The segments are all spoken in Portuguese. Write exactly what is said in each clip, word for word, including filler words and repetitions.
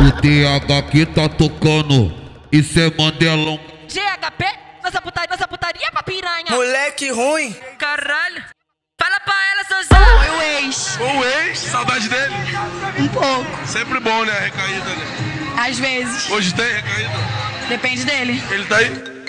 O T H que tá tocando, isso é Mandelão. G H P, nossa putaria, nossa putaria pra piranha. Moleque ruim. Caralho. Fala pra ela, Sozão. Foi o ex. O ex? Saudade dele? Um pouco. Sempre bom, né? A recaída, né? Às vezes. Hoje tem recaída? Depende dele. Ele tá aí?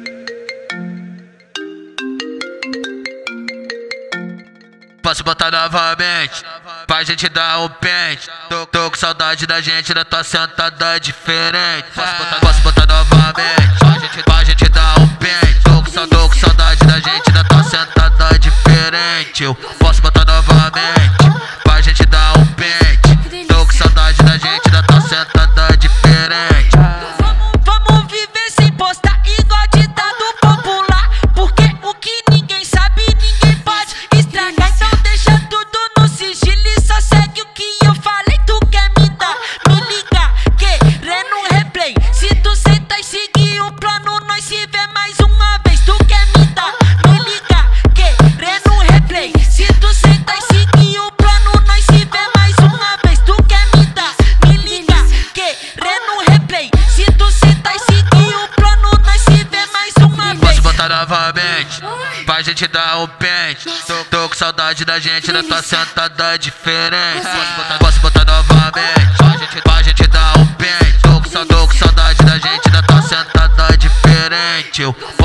Posso botar novamente, pra gente dar um pente. Tô, tô com saudade da gente, da tua sentada diferente. Posso botar, posso botar novamente, pra gente, pra gente dar um pente. Tô com, sa- tô com saudade da gente, da tua sentada diferente. Eu posso botar novamente, pra gente dar um pente. Tô com saudade da gente, da tua sentada diferente. Vamos, vamos viver sem postar igual ditado popular. Porque o que ninguém sabe, ninguém pode estragar. Então deixa tudo no sigilo e só segue o que eu falei. Tu quer me dar, me liga, querendo um replay. Se tu senta e seguir o plano, nós se vê mais uma vez. Tu quer me dar, me liga, querendo um replay. Se tu senta e seguir o plano, nós se vê mais uma vez. Tu quer me dar, me liga, querendo um replay. Se tu senta e seguir o plano, nós se vê mais uma vez. Posso botar novamente, pra gente dar um pente. Tô, tô com saudade da gente, da tua sentada diferente. Posso botar, posso botar novamente, pra gente, pra gente dar um pente. Tô com, sa- tô com saudade da gente, da tua sentada diferente. Eu